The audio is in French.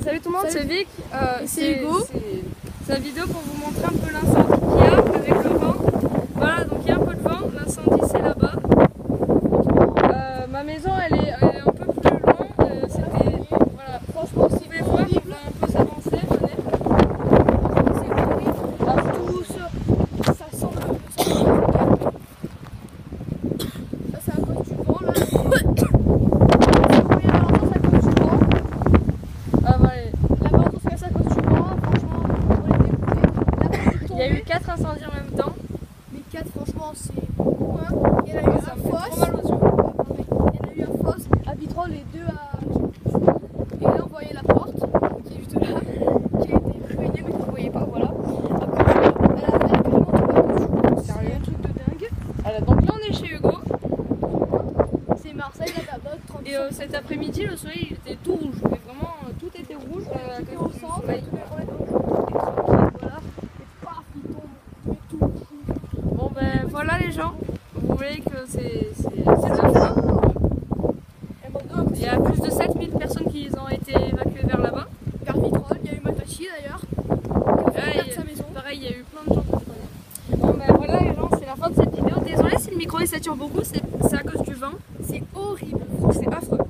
Salut tout le monde, c'est Vic. C'est Hugo. C'est la vidéo pour vous montrer un peu l'incendie qu'il y a avec le vent. Voilà, donc il y a un peu de vent, l'incendie c'est là-bas. Ma maison elle est un peu plus loin. Voilà, franchement, si vous pouvez voir, on va un peu s'avancer. Venez. C'est horrible. Tout ça sent le ça c'est à cause du vent là. Il y a eu 4 incendies en même temps. Mais 4 franchement c'est beaucoup hein. Il y en a eu un fosse. Il y en a eu un fosse à Vitrolles et 2 à... Et là on voyait la porte qui est juste là, qui a été ruinée mais qu'on ne voyait pas, voilà. Après elle a carrément tout. C'est un truc de dingue. Voilà, donc là on est chez Hugo. C'est Marseille, la Babotte, 30. Et cet après-midi le soleil il était tout rouge. Mais vraiment tout était rouge. C'était au centre. Soleil. Bon ben voilà les gens, vous voyez que c'est il y a plus de 7000 personnes qui ont été évacuées vers là-bas. Vers Vitrolles, il y a eu Matachi d'ailleurs. Sa maison. Pareil, il y a eu plein de gens qui se prenaient. Bon ben voilà les gens, c'est la fin de cette vidéo. Désolé si le micro il sature beaucoup, c'est à cause du vent. C'est horrible. C'est affreux.